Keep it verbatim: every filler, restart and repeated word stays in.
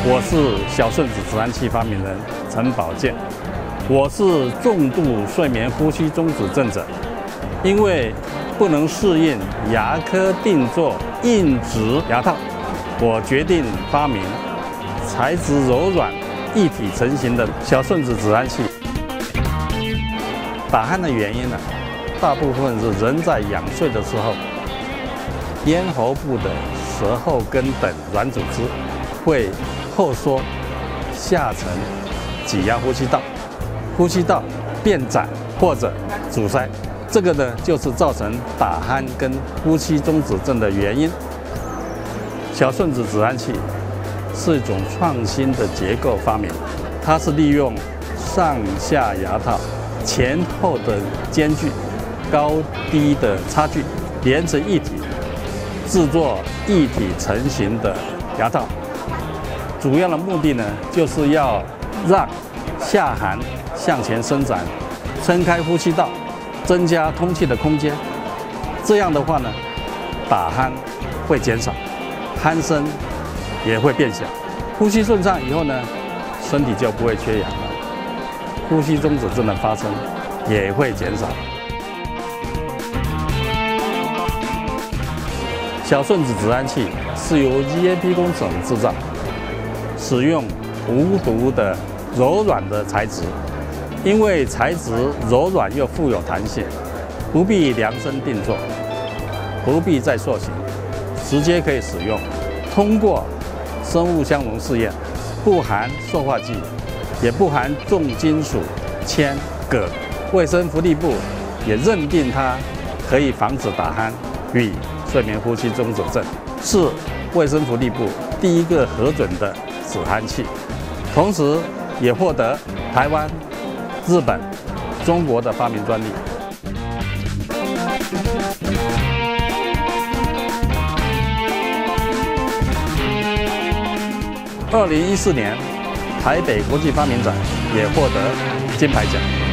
我是小顺子止鼾器发明人陈宝健，我是重度睡眠呼吸中止症者，因为不能适应牙科定做硬质牙套，我决定发明材质柔软、一体成型的小顺子止鼾器。打鼾的原因呢，大部分是人在仰睡的时候，咽喉部的舌后根等软组织会后缩下沉，挤压呼吸道，呼吸道变窄或者阻塞，这个呢就是造成打鼾跟呼吸中止症的原因。小顺子止鼾器是一种创新的结构发明，它是利用上下牙套前后的间距、高低的差距连成一体，制作一体成型的牙套。主要的目的呢，就是要让下颌向前伸展，撑开呼吸道，增加通气的空间。这样的话呢，打鼾会减少，鼾声也会变小。呼吸顺畅以后呢，身体就不会缺氧了，呼吸中止症的发生也会减少。小顺子止鼾器是由 G A P 工程制造，使用无毒的柔软的材质，因为材质柔软又富有弹性，不必量身定做，不必再塑形，直接可以使用。通过生物相容试验，不含塑化剂，也不含重金属铅、铬。卫生福利部也认定它可以防止打鼾与睡眠呼吸中止症，是卫生福利部第一个核准的止鼾器，同时也获得台湾、日本、中国的发明专利。二零一四年台北国际发明展也获得金牌奖。